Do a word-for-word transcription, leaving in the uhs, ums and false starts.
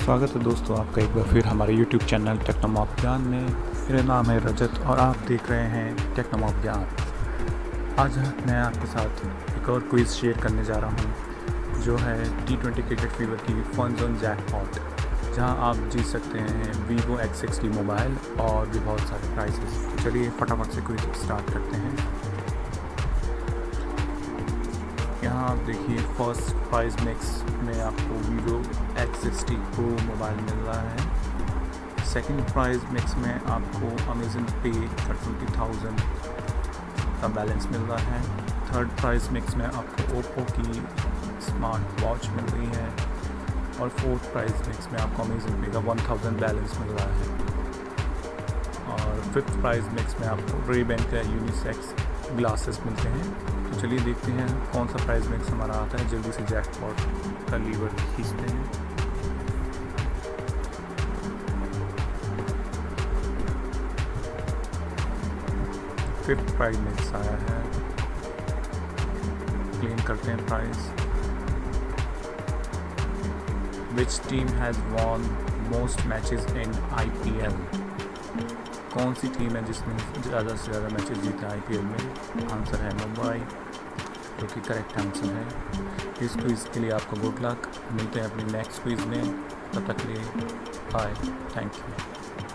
स्वागत है दोस्तों आपका एक बार फिर हमारे यूट्यूब चैनल टेक्नोमॉबगयान में। मेरा नाम है रजत और आप देख रहे हैं टेक्नोमॉबगयान। आज मैं आपके साथ एक और क्विज़ शेयर करने जा रहा हूं जो है टी ट्वेंटी क्रिकेट फीवर की फनजोन जैकपॉट, जहां आप जीत सकते हैं वीवो एक्स सिक्सटी मोबाइल और भी बहुत सारे प्राइजेस। तो चलिए फटाफट से क्विज़ स्टार्ट करते हैं। यहाँ आप देखिए फर्स्ट प्राइज़ मिक्स में आपको Vivo X sixty pro mobile मिल रहा है। सेकंड प्राइज़ मिक्स में आपको अमेज़न पे का ट्वेंटी थाउजेंड का बैलेंस मिल रहा है। थर्ड प्राइज़ मिक्स में आपको ओप्पो की स्मार्ट वॉच मिल रही है और फोर्थ प्राइज़ मिक्स में आपको अमेज़न पे का वन थाउजेंड बैलेंस मिल रहा है। और फिफ्थ प्राइज़ मिक्स में आपको रव का यूनिसेक्स ग्लासेस मिलते हैं। तो चलिए देखते हैं कौन सा प्राइस मिक्स हमारा आता है। जल्दी से जैकपॉट का लीवर खींचते हैं। फिफ्थ प्राइस मिक्स आया है, क्लेम करते हैं price. Which team has won most matches in I P L? कौन सी टीम है जिसने ज़्यादा से ज़्यादा मैचेस जीते आई पी एल में? आंसर है मुंबई, जो कि करेक्ट आंसर है। इस क्विज़ के लिए आपको गुड लक। मिलते हैं अपनी नेक्स्ट क्विज़ में, तब तक के लिए बाय, थैंक यू।